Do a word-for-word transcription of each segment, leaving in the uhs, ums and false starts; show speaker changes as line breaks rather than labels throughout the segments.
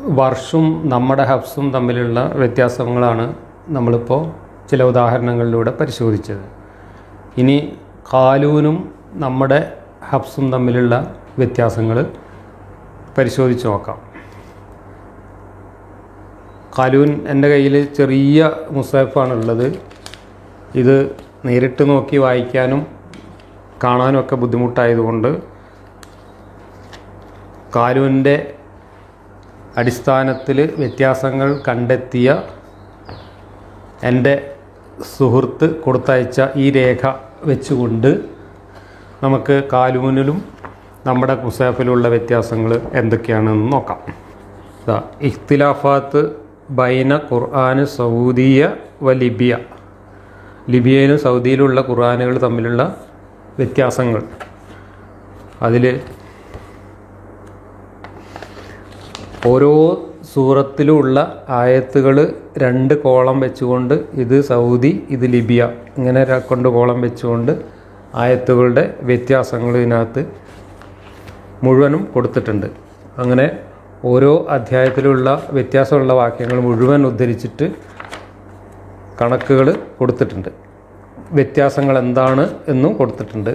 വർഷും നമ്മുടെ ഹഫ്സും തമ്മിലുള്ള വ്യത്യാസങ്ങളാണ് നമ്മളിപ്പോൾ ചില ഉദാഹരണങ്ങളിലൂടെ പരിശോധിച്ചത്. ഇനി ഖാലൂനും നമ്മുടെ ഹഫ്സും തമ്മിലുള്ള വ്യത്യാസങ്ങൾ പരിശോധിച്ച് നോക്കാം. ഖാലൂൻ എൻ്റെ കയ്യിൽ ചെറിയ മുസാഫാണുള്ളത്. ഇത് നേരിട്ട് നോക്കി വായിക്കാനും കാണാനും ഒക്കെ ബുദ്ധിമുട്ടായതുകൊണ്ട് ഖാലൂൻ്റെ അടിസ്ഥാനത്തിൽ വ്യത്യാസങ്ങൾ കണ്ടെത്തിയ എൻ്റെ സുഹൃത്ത് കൊടുത്തയച്ച ഈ രേഖ വെച്ചുകൊണ്ട് നമുക്ക് ഖാലൂനിലും നമ്മുടെ മുസാഫിലുള്ള വ്യത്യാസങ്ങൾ എന്തൊക്കെയാണെന്ന് നോക്കാം. ഇഖ്തിലാഫാത്ത് ബൈന ഖുർആൻ സൗദിയ വ ലിബിയ. ലിബിയയിലും സൗദിയിലുള്ള ഖുർആനുകൾ തമ്മിലുള്ള വ്യത്യാസങ്ങൾ. അതിൽ ഓരോ സൂറത്തിലുള്ള ആയത്തുകൾ രണ്ട് കോളം വെച്ചുകൊണ്ട് ഇത് സൗദി ഇത് ലിബിയ ഇങ്ങനെ കൊണ്ട് കോളം വെച്ചുകൊണ്ട് ആയത്തുകളുടെ വ്യത്യാസങ്ങൾ ഇതിനകത്ത് മുഴുവനും കൊടുത്തിട്ടുണ്ട്. അങ്ങനെ ഓരോ അധ്യായത്തിലുള്ള വ്യത്യാസമുള്ള വാക്യങ്ങൾ മുഴുവൻ ഉദ്ധരിച്ചിട്ട് കണക്കുകൾ കൊടുത്തിട്ടുണ്ട്. വ്യത്യാസങ്ങൾ എന്താണ് എന്നും കൊടുത്തിട്ടുണ്ട്.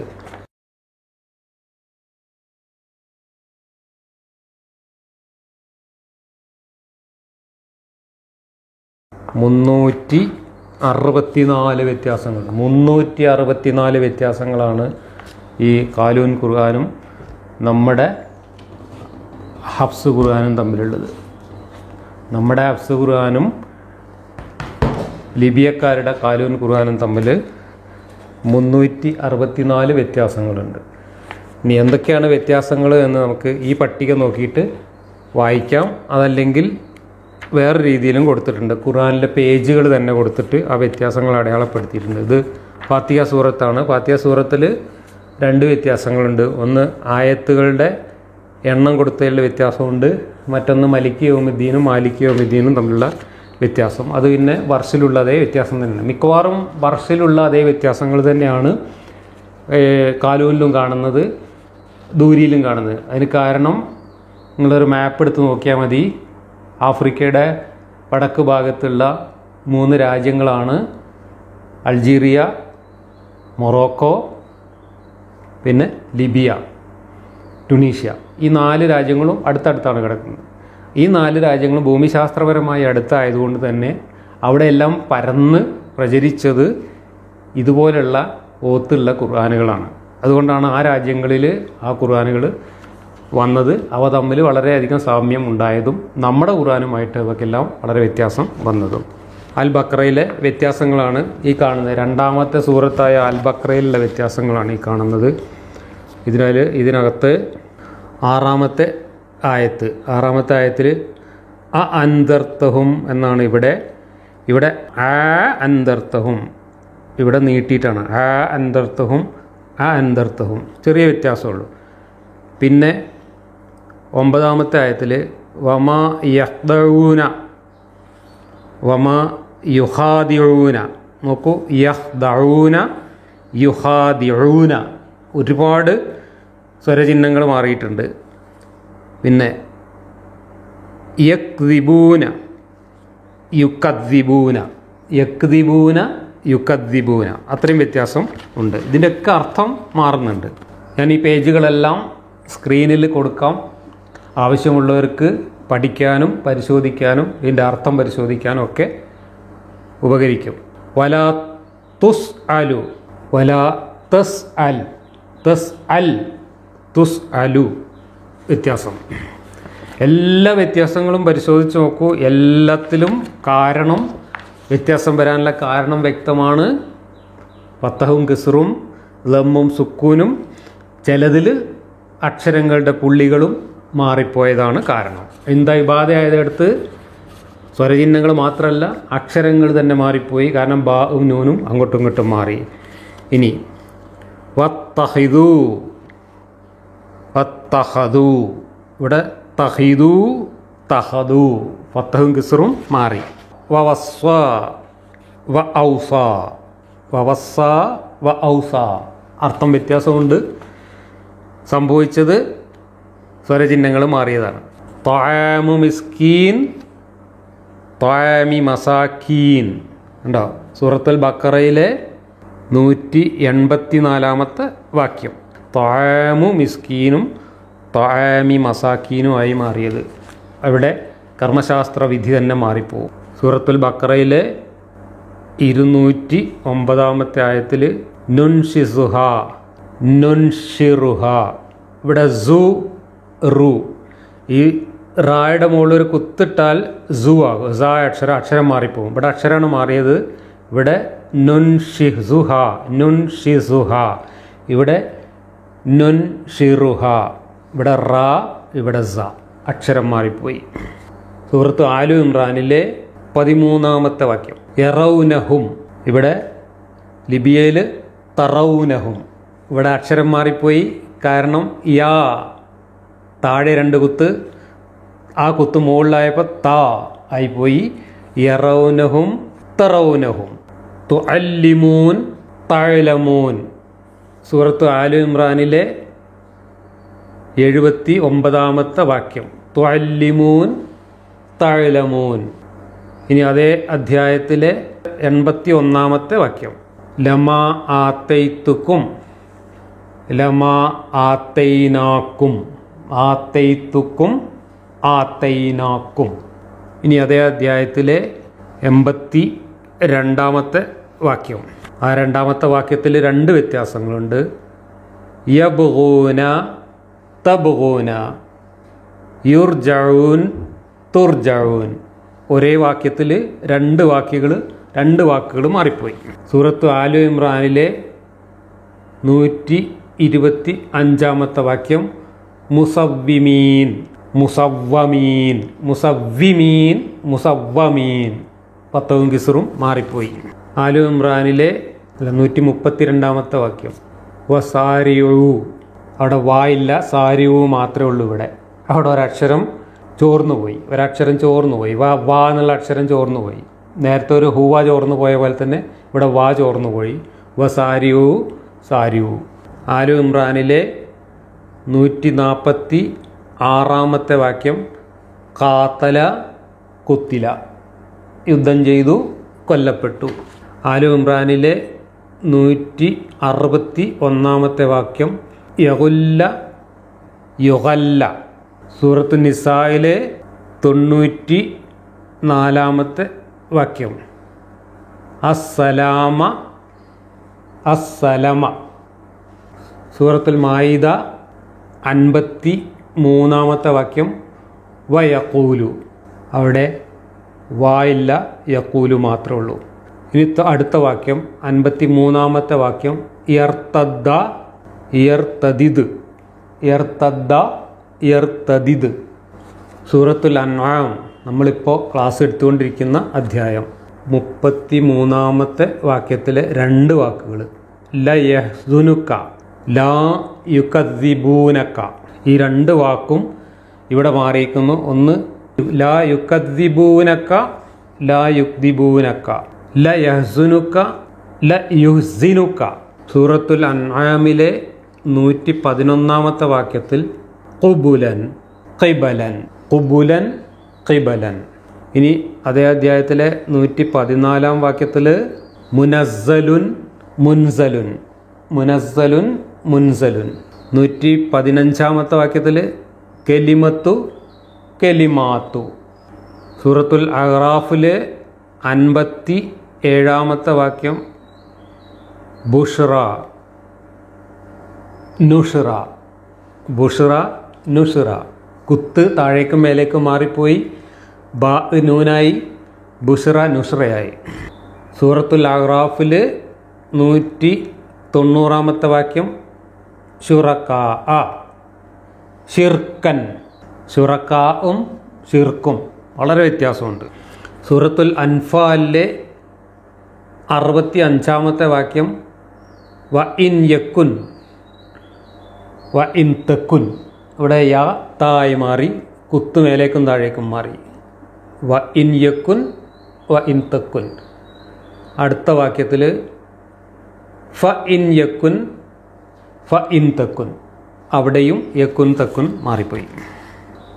മുന്നൂറ്റി അറുപത്തിനാല് വ്യത്യാസങ്ങൾ മുന്നൂറ്റി അറുപത്തിനാല് വ്യത്യാസങ്ങളാണ് ഈ ഖാലൂൻ ഖുർആനും നമ്മുടെ ഹഫ്സ് ഖുർആനും തമ്മിലുള്ളത്. നമ്മുടെ ഹഫ്സ് ഖുർആനും ലിബിയക്കാരുടെ ഖാലൂൻ ഖുർആനും തമ്മിൽ മുന്നൂറ്റി അറുപത്തിനാല് വ്യത്യാസങ്ങളുണ്ട്. ഇനി എന്തൊക്കെയാണ് വ്യത്യാസങ്ങൾ എന്ന് നമുക്ക് ഈ പട്ടിക നോക്കിയിട്ട് വായിക്കാം. അതല്ലെങ്കിൽ വേറെ രീതിയിലും കൊടുത്തിട്ടുണ്ട്. ഖുർആനിലെ പേജുകൾ തന്നെ കൊടുത്തിട്ട് ആ വ്യത്യാസങ്ങൾ അടയാളപ്പെടുത്തിയിട്ടുണ്ട്. ഇത് ഫാത്തിഹ സൂറത്താണ്. ഫാത്തിഹ സൂറത്തിൽ രണ്ട് വ്യത്യാസങ്ങളുണ്ട്. ഒന്ന് ആയത്തുകളുടെ എണ്ണം കൊടുത്തതിലുള്ള വ്യത്യാസമുണ്ട്. മറ്റൊന്ന് മലിക് യൗമിദ്ദീനും മാലിക് യൗമിദ്ദീനും തമ്മിലുള്ള വ്യത്യാസം. അത് പിന്നെ വർഷിലുള്ള അതേ വ്യത്യാസം തന്നെയാണ്. മിക്കവാറും വർഷിലുള്ള അതേ വ്യത്യാസങ്ങൾ തന്നെയാണ് ഖാലൂനിലും കാണുന്നത്, ദൂരിയിലും കാണുന്നത്. അതിന് കാരണം നിങ്ങളൊരു മാപ്പ് എടുത്ത് നോക്കിയാൽ മതി. ആഫ്രിക്കയുടെ വടക്ക് ഭാഗത്തുള്ള മൂന്ന് രാജ്യങ്ങളാണ് അൾജീരിയ, മൊറോക്കോ, പിന്നെ ലിബിയ, ടുണീഷ്യ. ഈ നാല് രാജ്യങ്ങളും അടുത്തടുത്താണ് കിടക്കുന്നത്. ഈ നാല് രാജ്യങ്ങളും ഭൂമിശാസ്ത്രപരമായി അടുത്തായതുകൊണ്ട് തന്നെ അവിടെയെല്ലാം പരന്ന് പ്രചരിച്ചത് ഇതുപോലുള്ള ഓത്തുള്ള ഖുർആനുകളാണ്. അതുകൊണ്ടാണ് ആ രാജ്യങ്ങളിൽ ആ ഖുർആനുകൾ വന്നത്. അവ തമ്മിൽ വളരെയധികം സാമ്യം ഉണ്ടായതും നമ്മുടെ ഖുർആനുമായിട്ട് അവയ്ക്കെല്ലാം വളരെ വ്യത്യാസം വന്നതും. അൽ ബക്രയിലെ വ്യത്യാസങ്ങളാണ് ഈ കാണുന്നത്. രണ്ടാമത്തെ സൂറത്തായ അൽ ബക്രയിലുള്ള വ്യത്യാസങ്ങളാണ് ഈ കാണുന്നത്. ഇതിനാൽ ഇതിനകത്ത് ആറാമത്തെ ആയത്ത് ആറാമത്തെ ആയത്തിൽ അ അന്തർത്തഹും എന്നാണ് ഇവിടെ. ഇവിടെ ആ അന്തർത്തഹും ഇവിടെ നീട്ടിയിട്ടാണ് ആ അന്തർത്തഹും ആ അന്തർത്തഹും. ചെറിയ വ്യത്യാസമുള്ളൂ. പിന്നെ ഒമ്പതാമത്തെ ആയത്തിൽ വമാ യഹ്ദഊന വമാ യുഹാദിഊന. നോക്കൂ, യഹ്ദഊന യുഹാദിഊന. ഒരുപാട് സ്വരചിഹ്നങ്ങൾ മാറിയിട്ടുണ്ട്. പിന്നെ യക്ദിബൂന യുക്കദ്ദിബൂന യക്ദിബൂന യുക്കദ്ദിബൂന. അത്രയും വ്യത്യാസം ഉണ്ട്. ഇതിൻ്റെയൊക്കെ അർത്ഥം മാറുന്നുണ്ട്. ഞാൻ ഈ പേജുകളെല്ലാം സ്ക്രീനിൽ കൊടുക്കാം. ആവശ്യമുള്ളവർക്ക് പഠിക്കാനും പരിശോധിക്കാനും ഇതിൻ്റെ അർത്ഥം പരിശോധിക്കാനും ഒക്കെ ഉപകരിക്കും. വലാ തുസ് അലു വലാ തസ് അൽ തസ് അൽ തുസ് അലു. വ്യത്യാസം എല്ലാ വ്യത്യാസങ്ങളും പരിശോധിച്ച് നോക്കൂ. എല്ലാത്തിലും കാരണം വ്യത്യാസം വരാനുള്ള കാരണം വ്യക്തമാണ്. ഫത്തഹും കിസ്റും ലമ്മും സുക്കൂനും ചിലതിൽ അക്ഷരങ്ങളുടെ പുള്ളികളും മാറിപ്പോയതാണ് കാരണം. എന്താ ഇബാദയായതെടുത്ത് സ്വരചിഹ്നങ്ങൾ മാത്രമല്ല അക്ഷരങ്ങൾ തന്നെ മാറിപ്പോയി. കാരണം ബാവും നൂനും അങ്ങോട്ടും ഇങ്ങോട്ടും മാറി. ഇനി വത്തഹിദു വത്തഹദു. ഇവിടെ തഹിദു തഹദു. ഫത്തഹും കിസ്റും മാറി. വവസ്വ വ ഔസ വവസ്സ വ ഔസ. അർത്ഥം വ്യത്യാസമുണ്ട്. സംഭവിച്ചത് സ്വരചിഹ്നങ്ങൾ മാറിയതാണ്. ത്വആമു മിസ്കീൻ ത്വആമി മസാക്കീൻ ഉണ്ടോ? സൂറത്തുൽ ബഖറയിലെ നൂറ്റി എൺപത്തി നാലാമത്തെ വാക്യം. ത്വആമു മിസ്കീനും ത്വആമി മസാക്കീനും ആയി മാറിയത്. അവിടെ കർമ്മശാസ്ത്ര വിധി തന്നെ മാറിപ്പോവും. സൂറത്തുൽ ബഖറയിലെ ഇരുന്നൂറ്റി ഒമ്പതാമത്തെ ആയത്തിൽ നുൻഷിസുഹ നുൻഷിറുഹ, ഇവിടെ സു റു, ഈ റായുടെ മുകളിൽ ഒരു കുത്തിട്ടാൽ സു ആകും. സ അക്ഷരം അക്ഷരം മാറിപ്പോകും. ഇവിടെ അക്ഷരമാണ് മാറിയത്. ഇവിടെ നുൻഷിസുഹ നുൻഷിസുഹ, ഇവിടെ നുൻഷിറുഹ, ഇവിടെ റാ, ഇവിടെ സ, അക്ഷരം മാറിപ്പോയി. സൂറത്ത് ആലു ഇമ്രാനിലെ പതിമൂന്നാമത്തെ വാക്യം യറൗനഹും, ഇവിടെ ലിബിയയിൽ തറൗനഹും, ഇവിടെ അക്ഷരം മാറിപ്പോയി. കാരണം യാ താഴെ രണ്ട് കുത്ത്, ആ കുത്ത് മുകളിലായപ്പോൾ താ ആയിപ്പോയി. യറൗനഹും തറൗനഹും. തുഅല്ലിമൂൻ തഅലമൂൻ, സൂറത്ത് ആലു ഇമ്രാനിലെ എഴുപത്തി ഒമ്പതാമത്തെ വാക്യം തുഅല്ലിമൂൻ തഅലമൂൻ. ഇനി അതേ അധ്യായത്തിലെ എൺപത്തി ഒന്നാമത്തെ വാക്യം ലമാ ആത്തൈത്തുക്കും ലമാ ആത്തൈനാക്കും ആത്തൈത്തുക്കും ആത്തൈനാക്കും. ഇനി അതേ അധ്യായത്തിലെ എൺപത്തി രണ്ടാമത്തെ വാക്യം. ആ രണ്ടാമത്തെ വാക്യത്തിൽ രണ്ട് വ്യത്യാസങ്ങളുണ്ട്. യബ്ഗൂന തബ്ഗൂന യുർജഊൻ തുർജഊൻ. ഒരേ വാക്യത്തിൽ രണ്ട് വാക്യങ്ങൾ രണ്ട് വാക്കുകൾ മാറിപ്പോയി. സൂറത്ത് ആലു ഇമ്രാനിലെ നൂറ്റി ഇരുപത്തി അഞ്ചാമത്തെ വാക്യം മുസവ്വിമീൻ മുസവ്വമീൻ മുസവ്വിമീൻ മുസവ്വമീൻ, പത്തവും കിസറും മാറിപ്പോയി. ആലു ഇമ്രാനിലെ നൂറ്റി മുപ്പത്തി രണ്ടാമത്തെ വാക്യം വസാരിയു, അവിടെ വായില്ല, സാരിയു മാത്രമേ ഉള്ളൂ. ഇവിടെ അവിടെ ഒരക്ഷരം ചോർന്നു പോയി, ഒരക്ഷരം ചോർന്നു പോയി. വാ വാ എന്നുള്ള അക്ഷരം ചോർന്നു പോയി. നേരത്തെ ഒരു ഹൂവ ചോർന്നു പോയ പോലെ തന്നെ ഇവിടെ വാ ചോർന്നു പോയി. വസാരിയു സാരിയു. ആലു ഇമ്രാനിലെ നൂറ്റി നാൽപ്പത്തി ആറാമത്തെ വാക്യം ഖാതല കുത്തില, യുദ്ധം ചെയ്തു കൊല്ലപ്പെട്ടു. ആലു ഇമ്രാനിലെ നൂറ്റി അറുപത്തി ഒന്നാമത്തെ വാക്യം യഗുല്ല യുഗല്ല. സൂറത്തു നിസായിലെ തൊണ്ണൂറ്റി നാലാമത്തെ വാക്യം അസ്സലാമ അസ്സലമ. സൂറത്തുൽ മായിദ അൻപത്തി മൂന്നാമത്തെ വാക്യം വയഖൂലു, അവിടെ വായില്ല, യഖൂലു മാത്രമേ ഉള്ളൂ. ഇനി അടുത്ത വാക്യം അൻപത്തി മൂന്നാമത്തെ വാക്യം ഇർതദ്ദ ഇർതദിദ് ഇർതദ്ദ ഇർതദിദ്. സൂറത്തുൽ അൻആം നമ്മളിപ്പോൾ ക്ലാസ് എടുത്തുകൊണ്ടിരിക്കുന്ന അധ്യായം മുപ്പത്തി മൂന്നാമത്തെ വാക്യത്തിലെ രണ്ട് വാക്കുകൾ ല യഹ്സുനുക ലാ യുകദ്ദിബൂനക. ഈ രണ്ട് വാക്കും ഇവിടെ മാറിയിരിക്കുന്നു. ഒന്ന് ലാ യുകദ്ദിബൂനക ലാ യുക്ദിബൂനക, ല യഹ്സുനുക ല യുഹ്സിനുക. സൂറത്തുൽ അൻആമിലെ നൂറ്റി പതിനൊന്നാമത്തെ വാക്യത്തിൽ ഖുബുലൻ ഖിബലൻ ഖുബുലൻ ഖിബലൻ. ഇനി അതേ അധ്യായത്തിലെ നൂറ്റി പതിനാലാം വാക്യത്തിൽ മുനസ്സലുൻ മുൻസലുൻ മുനസ്സലുൻ മുൻസലുൻ. നൂറ്റി പതിനഞ്ചാമത്തെ വാക്യത്തിൽ കെലിമത്തു കെലിമാത്തു. സൂറത്തുൽ അഹ്റാഫിലെ അൻപത്തി ഏഴാമത്തെ വാക്യം ബുഷ്റ നുഷ്റ ബുഷ്റ നുഷ്റ. കുത്ത് താഴേക്കും മേലേക്കും മാറിപ്പോയി, ബാ നൂനായി, ബുഷ്റ നുഷ്റയായി. സൂറത്തുൽ അഹ്റാഫിൽ നൂറ്റി തൊണ്ണൂറാമത്തെ വാക്യം ഷുറക്കാ ആ ഷിർക്കൻ. ഷുറക്കാവും ഷിർക്കും വളരെ വ്യത്യാസമുണ്ട്. സൂറത്തുൽ അൻഫാലിലെ അറുപത്തി അഞ്ചാമത്തെ വാക്യം വ ഇൻ യക്കുൻ വ ഇൻ തെക്കുൻ. ഇവിടെ യാ തായി മാറി, കുത്തു മേലേക്കും താഴേക്കും മാറി. വ ഇൻ യക്കുൻ വ ഇൻ തെക്കുൻ. അടുത്ത വാക്യത്തിൽ ഫ ഇൻ യക്കുൻ ഫ ഇൻ തെക്കുൻ, അവിടെയും യക്കുൻ തെക്കുൻ മാറിപ്പോയി.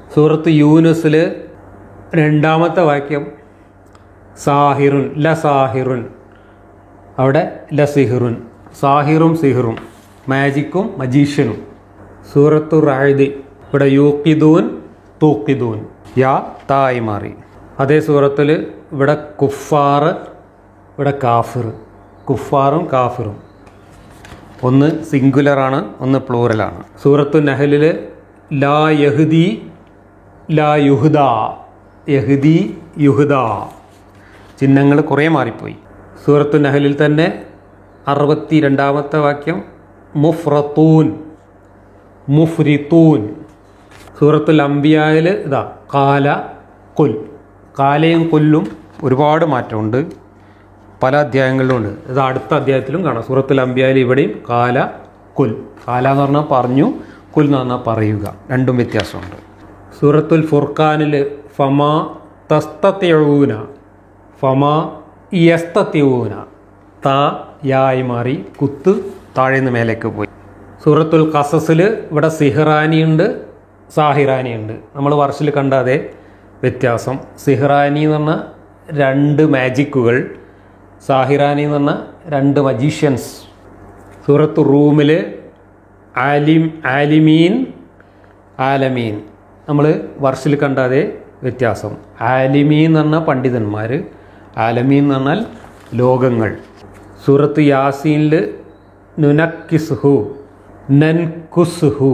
സൂറത്ത് യൂനുസിൽ രണ്ടാമത്തെ വാക്യം സാഹിറുൻ ല സാഹിറുൻ, അവിടെ ല സിഹിറുൻ, സാഹിറും സിഹിറും, മാജിക്കും മജീഷ്യനും. സൂറത്തു റഅദ് ഇവിടെ യൂഖിദൂൻ തൂഖിദൂൻ, യാ തായി മാറി. അതേ സൂറത്തിൽ ഇവിടെ കുഫാർ, ഇവിടെ കാഫിർ, കുഫാറും കാഫിറും, ഒന്ന് സിംഗുലറാണ്, ഒന്ന് പ്ലൂറലാണ്. സൂറത്തു നഹലിൽ ലാ യഹ്ദി ലാ യുഹ്ദ, യഹ്ദി യുഹ്ദ, ചിഹ്നങ്ങൾ കുറേ മാറിപ്പോയി. സൂറത്തു നഹലിൽ തന്നെ അറുപത്തി രണ്ടാമത്തെ വാക്യം മുഫ്രത്തൂൻ മുഫ്രിത്തൂൻ. സൂറത്തുൽ അംബിയായിൽ ഇതാ കാല കുൽ, കാലയും കൊല്ലും ഒരുപാട് മാറ്റമുണ്ട്, പല അധ്യായങ്ങളിലുമുണ്ട്. ഇത് അടുത്ത അധ്യായത്തിലും കാണാം. സൂറത്തുൽ അംബിയായിൽ ഇവിടെയും കാല കുൽ, കാല എന്ന് പറഞ്ഞാൽ പറഞ്ഞു, കുൽ എന്ന് പറഞ്ഞാൽ പറയുക, രണ്ടും വ്യത്യാസമുണ്ട്. സൂറത്തുൽ ഫുർഖാനിൽ ഫമാ തസ്തതിഊന, ഫമാ യസ്തതിഊന, ത യായി മാറി, കുത്ത് താഴേന്ന് മേലേക്ക് പോയി. സൂറത്തുൽ ഖസസിൽ ഇവിടെ സിഹ്റാനിയുണ്ട്, സാഹിറാനിയുണ്ട്. നമ്മൾ വർഷിൽ കണ്ട അതേ വ്യത്യാസം. സിഹ്റാനി എന്ന് പറഞ്ഞാൽ രണ്ട് മാജിക്കുകൾ, സാഹിറാനി എന്ന് പറഞ്ഞാൽ രണ്ട് മജീഷ്യൻസ്. സൂറത്തു റൂമിൽ ആലിം ആലിമീൻ ആലമീൻ, നമ്മൾ വർഷിൽ കണ്ട അതേ വ്യത്യാസം. ആലിമീൻ എന്ന് പറഞ്ഞാൽ പണ്ഡിതന്മാർ, ആലമീൻ എന്ന് പറഞ്ഞാൽ ലോകങ്ങൾ. സൂറത്ത് യാസീനിൽ നുനക്കിസ്ഹു നൻകുസ്ഹു,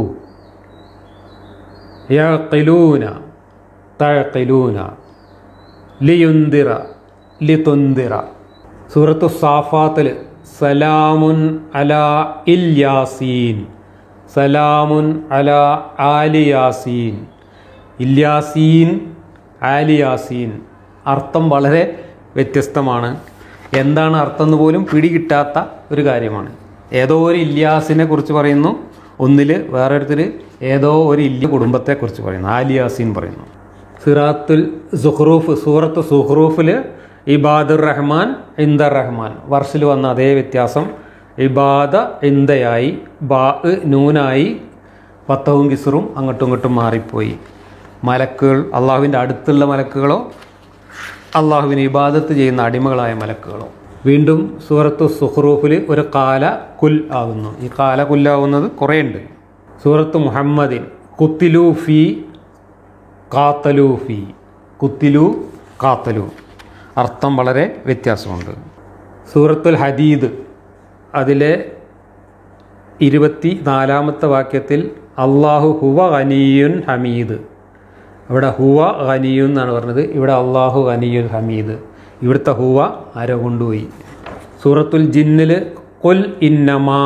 യഖിലൂന തഖിലൂന, ലിയുന്ദിറ ലിതുന്ദിറ. സൂറത്തു സാഫാത്തിൽ സലാമുൻ അലാ ഇൽ യാസീൻ, സലാമുൻ അലാ ആലി യാസീൻ, ഇല്യാസീൻ ആലി യാസീൻ. അർത്ഥം വളരെ വ്യത്യസ്തമാണ്. എന്താണ് അർത്ഥം എന്ന് പോലും പിടികിട്ടാത്ത ഒരു കാര്യമാണ്. ഏതോ ഒരു ഇല്യാസിനെ കുറിച്ച് പറയുന്നു, ഒന്നിൽ വേറൊരുത്തിൽ ഏതോ ഒരു ഇല്യ കുടുംബത്തെക്കുറിച്ച് പറയുന്നു, ആലിയാസീൻ പറയുന്നു. സിറാത്തുൽ സുഖ്റൂഫ്, സൂറത്ത് സുഖ്റൂഫിൽ ഇബാദുർ റഹ്മാൻ ഇന്ദർ റഹ്മാൻ, വർഷിൽ വന്ന അതേ വ്യത്യാസം. ഇബാദ ഇന്ദയായി, ബാ നൂനായി, ഫത്തവും കിസ്റും അങ്ങോട്ടും ഇങ്ങോട്ടും മാറിപ്പോയി. മലക്കുകൾ അള്ളാഹുവിൻ്റെ അടുത്തുള്ള മലക്കുകളോ അള്ളാഹുവിന് ഇബാദത്ത് ചെയ്യുന്ന അടിമകളായ മലക്കുകളോ. വീണ്ടും സൂറത്തു സുഖ്റൂഫിൽ ഒരു കാല കുൽ ആകുന്നു. ഈ കാല കുല്ലാവുന്നത് കുറേ ഉണ്ട്. സൂറത്ത് മുഹമ്മദിൻ കുത്തിലു ഫി കാത്തലു ഫി, കുത്തിലു കാത്തലു, അർത്ഥം വളരെ വ്യത്യാസമുണ്ട്. സൂറത്തുൽ ഹദീദ് അതിലെ ഇരുപത്തി നാലാമത്തെ വാക്യത്തിൽ അള്ളാഹു ഹുവ ഗനിയുൻ ഹമീദ്, ഇവിടെ ഹുവ ഗനിയുൻ എന്നാണ് പറഞ്ഞത്, ഇവിടെ അള്ളാഹു ഗനിയുൻ ഹമീദ്. ഇവിടുത്തെ ഹുവ ആരോ കൊണ്ടുപോയി. സൂറത്തുൽ ജിന്നിൽ ഖുൽ ഇന്നമാ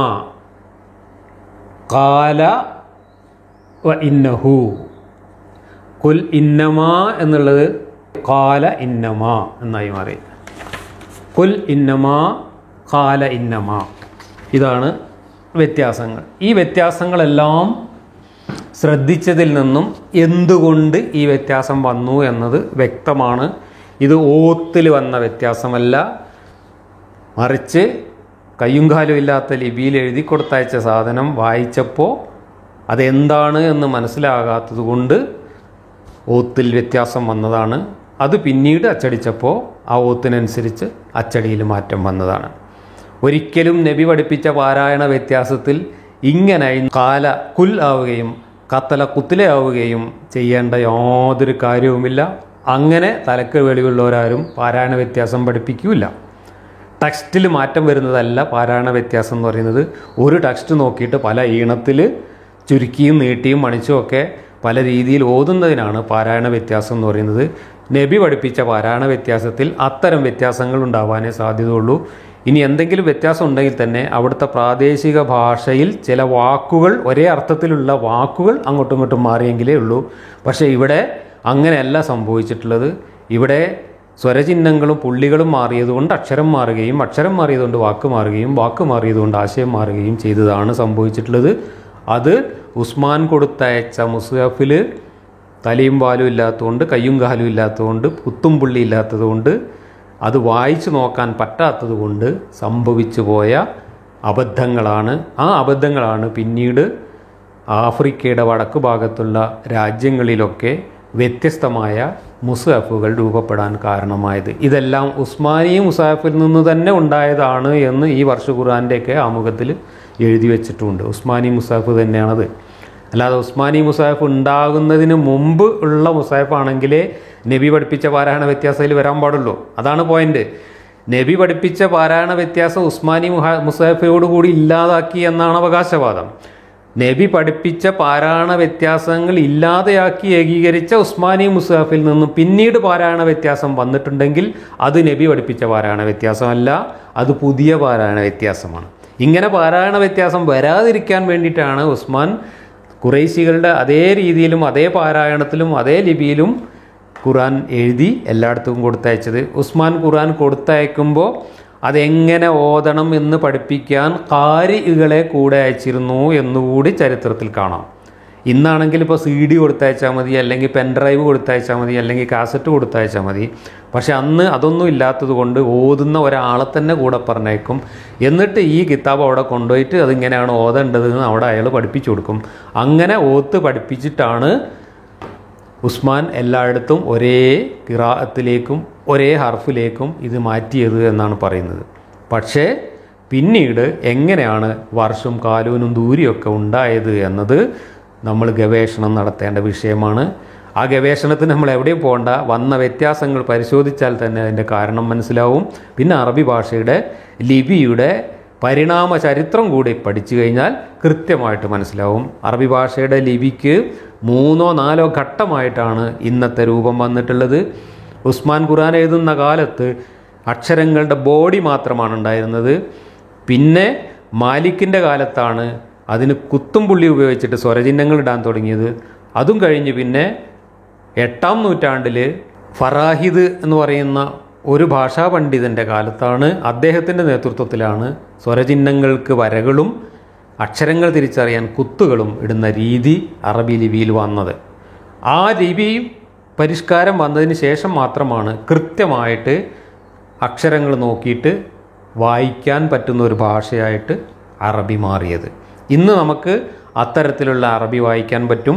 ഖാല വ ഇന്നഹു, ഖുൽ ഇന്നമാ എന്നുള്ളത് ഖാല ഇന്നമാ എന്നായി മാറി. ഖുൽ ഇന്നമാ ഖാല ഇന്നമാ, ഇതാണ് വ്യത്യാസങ്ങൾ. ഈ വ്യത്യാസങ്ങളെല്ലാം ശ്രദ്ധിച്ചതിൽ നിന്നും എന്തുകൊണ്ട് ഈ വ്യത്യാസം വന്നു എന്നത് വ്യക്തമാണ്. ഇത് ഓത്തിൽ വന്ന വ്യത്യാസമല്ല, മറിച്ച് കയ്യും കാലും ഇല്ലാത്ത ലിപിയിൽ എഴുതി കൊടുത്തയച്ച സാധനം വായിച്ചപ്പോൾ അതെന്താണ് എന്ന് മനസ്സിലാകാത്തത് കൊണ്ട് ഓത്തിൽ വ്യത്യാസം വന്നതാണ്. അത് പിന്നീട് അച്ചടിച്ചപ്പോൾ ആ ഓത്തിനനുസരിച്ച് അച്ചടിയിൽ മാറ്റം വന്നതാണ്. ഒരിക്കലും നബി പഠിപ്പിച്ച പാരായണ വ്യത്യാസത്തിൽ ഇങ്ങനെ കാല കുൽ ആവുകയും കത്തല കുത്തിലെ ആവുകയും ചെയ്യേണ്ട യാതൊരു കാര്യവുമില്ല. അങ്ങനെ തലക്ക് വെളിവുള്ളവരാരും പാരായണ വ്യത്യാസം പഠിപ്പിക്കില്ല. ടെക്സ്റ്റിൽ മാറ്റം വരുന്നതല്ല പാരായണ വ്യത്യാസം എന്ന് പറയുന്നത്. ഒരു ടെക്സ്റ്റ് നോക്കിയിട്ട് പല ഈണത്തിൽ ചുരുക്കിയും നീട്ടിയും മണിച്ചും ഒക്കെ പല രീതിയിൽ ഓതുന്നതിനാണ് പാരായണ വ്യത്യാസം എന്ന് പറയുന്നത്. നബി പഠിപ്പിച്ച പാരായണ വ്യത്യാസത്തിൽ അത്തരം വ്യത്യാസങ്ങൾ ഉണ്ടാവാനേ സാധ്യതയുള്ളൂ. ഇനി എന്തെങ്കിലും വ്യത്യാസം ഉണ്ടെങ്കിൽ തന്നെ അവിടുത്തെ പ്രാദേശിക ഭാഷയിൽ ചില വാക്കുകൾ, ഒരേ അർത്ഥത്തിലുള്ള വാക്കുകൾ അങ്ങോട്ടും ഇങ്ങോട്ടും മാറിയെങ്കിലേ ഉള്ളൂ. പക്ഷേ ഇവിടെ അങ്ങനെയല്ല സംഭവിച്ചിട്ടുള്ളത്. ഇവിടെ സ്വരചിഹ്നങ്ങളും പുള്ളികളും മാറിയതുകൊണ്ട് അക്ഷരം മാറുകയും അക്ഷരം മാറിയതുകൊണ്ട് വാക്ക് മാറുകയും വാക്ക് മാറിയതുകൊണ്ട് ആശയം മാറുകയും ചെയ്തതാണ് സംഭവിച്ചിട്ടുള്ളത്. അത് ഉസ്മാൻ കൊടുത്തയച്ച മുസ്ഹഫിൽ തലയും വാലും ഇല്ലാത്തതുകൊണ്ട്, കയ്യും കാലും ഇല്ലാത്തതുകൊണ്ട്, കുത്തും പുള്ളി ഇല്ലാത്തതുകൊണ്ട്, അത് വായിച്ചു നോക്കാൻ പറ്റാത്തത് കൊണ്ട് സംഭവിച്ചു പോയ അബദ്ധങ്ങളാണ്. ആ അബദ്ധങ്ങളാണ് പിന്നീട് ആഫ്രിക്കയുടെ വടക്കു ഭാഗത്തുള്ള രാജ്യങ്ങളിലൊക്കെ വ്യത്യസ്തമായ മുസ്ഹഫുകൾ രൂപപ്പെടാൻ കാരണമായത്. ഇതെല്ലാം ഉസ്മാനി മുസാഫിൽ നിന്ന് തന്നെ ഉണ്ടായതാണ് എന്ന് ഈ വർഷ ഖുർആൻ്റെയൊക്കെ ആമുഖത്തിൽ എഴുതി വെച്ചിട്ടുണ്ട്. ഉസ്മാനി മുസാഫ് തന്നെയാണത്. അല്ലാതെ ഉസ്മാനി മുസാഫ് ഉണ്ടാകുന്നതിന് മുമ്പ് ഉള്ള മുസാഫാണെങ്കിലേ നബി പഠിപ്പിച്ച പാരായണ വ്യത്യാസത്തിൽ വരാൻ പാടുള്ളൂ. അതാണ് പോയിന്റ്. നബി പഠിപ്പിച്ച പാരായണ വ്യത്യാസം ഉസ്മാനി മുഹാ മുസാഫയോടുകൂടി ഇല്ലാതാക്കി എന്നാണ് അവകാശവാദം. നബി പഠിപ്പിച്ച പാരായണ വ്യത്യാസങ്ങൾ ഇല്ലാതെയാക്കി ഏകീകരിച്ച ഉസ്മാനി മുസാഫിൽ നിന്നും പിന്നീട് പാരായണ വ്യത്യാസം വന്നിട്ടുണ്ടെങ്കിൽ അത് നബി പഠിപ്പിച്ച പാരായണ വ്യത്യാസമല്ല, അത് പുതിയ പാരായണ വ്യത്യാസമാണ്. ഇങ്ങനെ പാരായണ വ്യത്യാസം വരാതിരിക്കാൻ വേണ്ടിയിട്ടാണ് ഉസ്മാൻ ഖുറൈശികളുടെ അതേ രീതിയിലും അതേ പാരായണത്തിലും അതേ ലിപിയിലും ഖുർആൻ എഴുതി എല്ലായിടത്തും കൊടുത്തയച്ചത്. ഉസ്മാൻ ഖുർആൻ കൊടുത്തയക്കുമ്പോൾ അതെങ്ങനെ ഓതണം എന്ന് പഠിപ്പിക്കാൻ ഖാരികളെ കൂടെ അയച്ചിരുന്നു എന്നുകൂടി ചരിത്രത്തിൽ കാണാം. ഇന്നാണെങ്കിൽ ഇപ്പോൾ സി ഡി കൊടുത്തയച്ചാൽ മതി, അല്ലെങ്കിൽ പെൻ ഡ്രൈവ് കൊടുത്തയച്ചാൽ മതി, അല്ലെങ്കിൽ കാസറ്റ് കൊടുത്തയച്ചാൽ മതി. പക്ഷെ അന്ന് അതൊന്നും ഇല്ലാത്തത് കൊണ്ട് ഓതുന്ന ഒരാളെ തന്നെ കൂടെ പറഞ്ഞേക്കും. എന്നിട്ട് ഈ കിതാബ് അവിടെ കൊണ്ടുപോയിട്ട് അതിങ്ങനെയാണ് ഓതേണ്ടതെന്ന് അവിടെ അയാൾ പഠിപ്പിച്ചു കൊടുക്കും. അങ്ങനെ ഓത്ത് പഠിപ്പിച്ചിട്ടാണ് ഉസ്മാൻ എല്ലായിടത്തും ഒരേ ഖിറാഅത്തിലേക്കും ഒരേ ഹർഫിലേക്കും ഇത് മാറ്റിയത് എന്നാണ് പറയുന്നത്. പക്ഷേ പിന്നീട് എങ്ങനെയാണ് വർഷവും കാലൂനും ദൂരിയൊക്കെ ഉണ്ടായത് എന്നത് നമ്മൾ ഗവേഷണം നടത്തേണ്ട വിഷയമാണ്. ആ ഗവേഷണത്തിന് നമ്മൾ എവിടെയും പോകണ്ട, വന്ന വ്യത്യാസങ്ങൾ പരിശോധിച്ചാൽ തന്നെ അതിൻ്റെ കാരണം മനസ്സിലാവും. പിന്നെ അറബി ഭാഷയുടെ ലിപിയുടെ പരിണാമ ചരിത്രം കൂടി പഠിച്ചു കഴിഞ്ഞാൽ കൃത്യമായിട്ട് മനസ്സിലാവും. അറബി ഭാഷയുടെ ലിപിക്ക് മൂന്നോ നാലോ ഘട്ടമായിട്ടാണ് ഇന്നത്തെ രൂപം വന്നിട്ടുള്ളത്. ഉസ്മാൻ ഖുർആൻ എഴുതുന്ന കാലത്ത് അക്ഷരങ്ങളുടെ ബോഡി മാത്രമാണ് ഉണ്ടായിരുന്നത്. പിന്നെ മാലിക്കിൻ്റെ കാലത്താണ് അതിന് കുത്തും പുള്ളി ഉപയോഗിച്ചിട്ട് സ്വരചിഹ്നങ്ങൾ ഇടാൻ തുടങ്ങിയത്. അതും കഴിഞ്ഞ് പിന്നെ എട്ടാം നൂറ്റാണ്ടിൽ ഫറാഹിദ് എന്ന് പറയുന്ന ഒരു ഭാഷാ പണ്ഡിതൻ്റെ കാലത്താണ്, അദ്ദേഹത്തിൻ്റെ നേതൃത്വത്തിലാണ് സ്വരചിഹ്നങ്ങൾക്ക് വരകളും അക്ഷരങ്ങൾ തിരിച്ചറിയാൻ കുത്തുകളും ഇടുന്ന രീതി അറബി ലിപിയിൽ വന്നത്. ആ ലിപി പരിഷ്കാരം വന്നതിന് ശേഷം മാത്രമാണ് കൃത്യമായിട്ട് അക്ഷരങ്ങൾ നോക്കിയിട്ട് വായിക്കാൻ പറ്റുന്ന ഒരു ഭാഷയായിട്ട് അറബി മാറിയത്. ഇന്ന് നമുക്ക് അത്തരത്തിലുള്ള അറബി വായിക്കാൻ പറ്റും.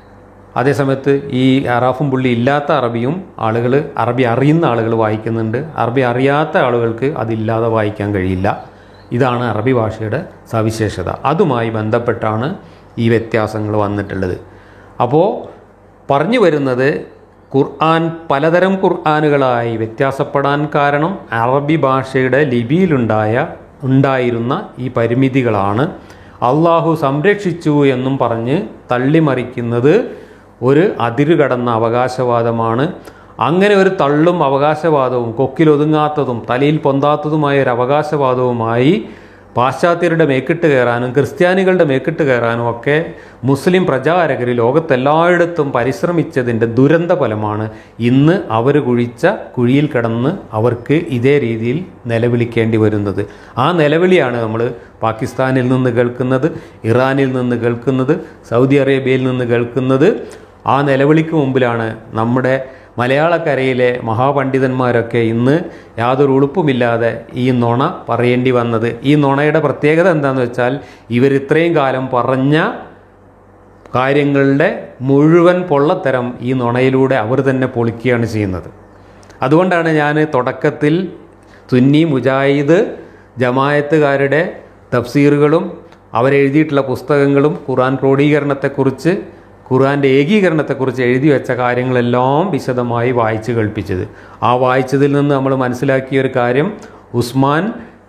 അതേസമയത്ത് ഈ അറാഫും പുള്ളി ഇല്ലാത്ത അറബിയും ആളുകൾ, അറബി അറിയുന്ന ആളുകൾ വായിക്കുന്നുണ്ട്. അറബി അറിയാത്ത ആളുകൾക്ക് അതില്ലാതെ വായിക്കാൻ കഴിയില്ല. ഇതാണ് അറബി ഭാഷയുടെ സവിശേഷത. അതുമായി ബന്ധപ്പെട്ടാണ് ഈ വ്യത്യാസങ്ങൾ വന്നിട്ടുള്ളത്. അപ്പോൾ പറഞ്ഞു വരുന്നത്, ഖുർആൻ പലതരം ഖുർആനുകളായി വ്യത്യാസപ്പെടാൻ കാരണം അറബി ഭാഷയുടെ ലിപിയിലുണ്ടായ ഉണ്ടായിരുന്ന ഈ പരിമിതികളാണ്. അള്ളാഹു സംരക്ഷിച്ചു എന്നും പറഞ്ഞ് തള്ളിമറിക്കുന്നത് ഒരു അതിരുകടന്ന അവകാശവാദമാണ്. അങ്ങനെ ഒരു തള്ളും അവകാശവാദവും കൊക്കിലൊതുങ്ങാത്തതും തലയിൽ പൊന്താത്തതുമായ ഒരു അവകാശവാദവുമായി പാശ്ചാത്യരുടെ മേക്കിട്ട് കയറാനും ക്രിസ്ത്യാനികളുടെ മേക്കിട്ട് കയറാനും ഒക്കെ മുസ്ലിം പ്രചാരകർ ലോകത്തെല്ലായിടത്തും പരിശ്രമിച്ചതിൻ്റെ ദുരന്ത ഫലമാണ് ഇന്ന് അവർ കുഴിച്ച കുഴിയിൽ കിടന്ന് അവർക്ക് ഇതേ രീതിയിൽ നിലവിളിക്കേണ്ടി വരുന്നത്. ആ നിലവിളിയാണ് നമ്മൾ പാകിസ്ഥാനിൽ നിന്ന് കേൾക്കുന്നത്, ഇറാനിൽ നിന്ന് കേൾക്കുന്നത്, സൗദി അറേബ്യയിൽ നിന്ന് കേൾക്കുന്നത്. ആ നിലവിളിക്ക് മുമ്പിലാണ് നമ്മുടെ മലയാളക്കരയിലെ മഹാപണ്ഡിതന്മാരൊക്കെ ഇന്ന് യാതൊരു ഉളുപ്പുമില്ലാതെ ഈ നുണ പറയേണ്ടി വന്നത്. ഈ നുണയുടെ പ്രത്യേകത എന്താണെന്ന് വെച്ചാൽ, ഇവർ ഇത്രയും കാലം പറഞ്ഞ കാര്യങ്ങളുടെ മുഴുവൻ പൊള്ളത്തരം ഈ നുണയിലൂടെ അവർ തന്നെ പൊളിക്കുകയാണ് ചെയ്യുന്നത്. അതുകൊണ്ടാണ് ഞാൻ തുടക്കത്തിൽ സുന്നി മുജാഹിദ് ജമായത്തുകാരുടെ തഫ്സീറുകളും അവരെഴുതിയിട്ടുള്ള പുസ്തകങ്ങളും ഖുർആൻ ക്രോഡീകരണത്തെക്കുറിച്ച് ഖുർആൻ്റെ ഏകീകരണത്തെക്കുറിച്ച് എഴുതി വെച്ച കാര്യങ്ങളെല്ലാം വിശദമായി വായിച്ച് കേൾപ്പിച്ചത്. ആ വായിച്ചതിൽ നിന്ന് നമ്മൾ മനസ്സിലാക്കിയ ഒരു കാര്യം, ഉസ്മാൻ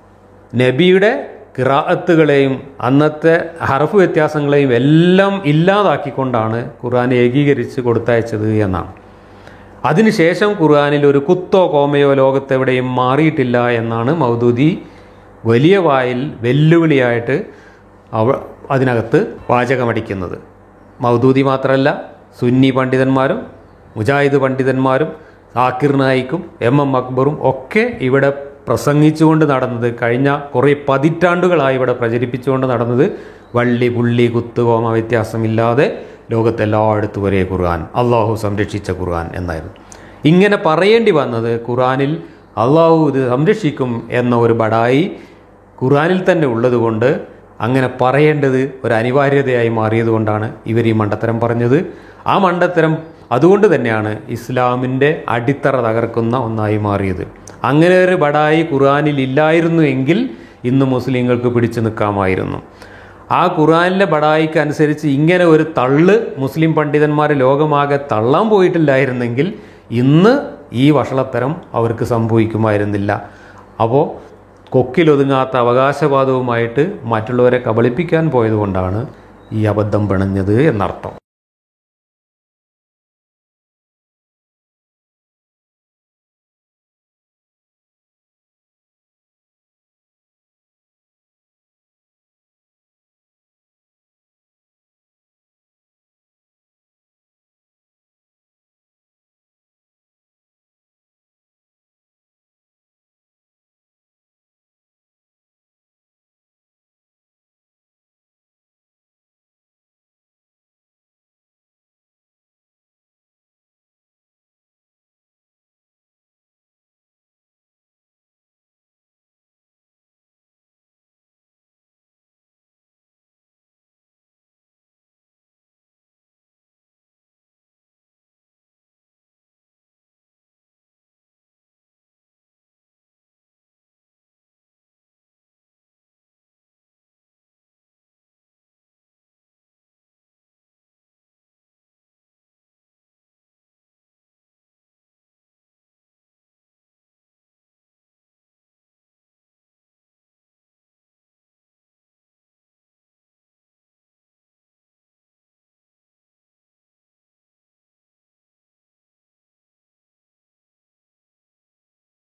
നബിയുടെ ഖിറാഅത്തുകളെയും അന്നത്തെ ഹർഫ് വ്യത്യാസങ്ങളെയും എല്ലാം ഇല്ലാതാക്കിക്കൊണ്ടാണ് ഖുർആൻ ഏകീകരിച്ച് കൊടുത്തയച്ചത് എന്നാണ്. അതിനുശേഷം ഖുർആനിൽ ഒരു കുത്തോ കോമയോ ലോകത്തെവിടെയും മാറിയിട്ടില്ല എന്നാണ് മൗദൂദി വലിയ വായിൽ വെല്ലുവിളിയായിട്ട് അവ അതിനകത്ത് വാചകമടിക്കുന്നത്. മൗദൂദി മാത്രമല്ല, സുന്നി പണ്ഡിതന്മാരും മുജാഹിദ് പണ്ഡിതന്മാരും സാക്കിർ നായിക്കും എം എം അക്ബറും ഒക്കെ ഇവിടെ പ്രസംഗിച്ചുകൊണ്ട് നടന്നത്, കഴിഞ്ഞ കുറേ പതിറ്റാണ്ടുകളായി ഇവിടെ പ്രചരിപ്പിച്ചുകൊണ്ട് നടന്നത് വള്ളി പുള്ളി കുത്തുകോമ വ്യത്യാസമില്ലാതെ ലോകത്തെല്ലായിടത്തും ഒരേ ഖുർആൻ, അള്ളാഹു സംരക്ഷിച്ച ഖുർആൻ എന്നായിരുന്നു. ഇങ്ങനെ പറയേണ്ടി വന്നത് ഖുർആനിൽ അള്ളാഹു ഇത് സംരക്ഷിക്കും എന്ന ഒരു ബടായി ഖുർആനിൽ തന്നെ ഉള്ളതുകൊണ്ട് അങ്ങനെ പറയേണ്ടത് ഒരു അനിവാര്യതയായി മാറിയതുകൊണ്ടാണ് ഇവർ ഈ മണ്ടത്തരം പറഞ്ഞത്. ആ മണ്ടത്തരം അതുകൊണ്ട് തന്നെയാണ് ഇസ്ലാമിൻ്റെ അടിത്തറ തകർക്കുന്ന ഒന്നായി മാറിയത്. അങ്ങനെ ഒരു ബടായി ഖുർആനിൽ ഇല്ലായിരുന്നു എങ്കിൽ ഇന്ന് മുസ്ലിങ്ങൾക്ക് പിടിച്ചു നിൽക്കാമായിരുന്നു. ആ ഖുർആനിലെ ബടായിക്ക് അനുസരിച്ച് ഇങ്ങനെ ഒരു തള്ള് മുസ്ലിം പണ്ഡിതന്മാർ ലോകമാകെ തള്ളാൻ പോയിട്ടില്ലായിരുന്നെങ്കിൽ ഇന്ന് ഈ വഷളത്തരം അവർക്ക് സംഭവിക്കുമായിരുന്നില്ല. അപ്പോൾ കൊക്കിലൊതുങ്ങാത്ത അവകാശവാദവുമായിട്ട് മറ്റുള്ളവരെ കബളിപ്പിക്കാൻ പോയതുകൊണ്ടാണ് ഈ അബദ്ധം പിണഞ്ഞത് എന്നർത്ഥം.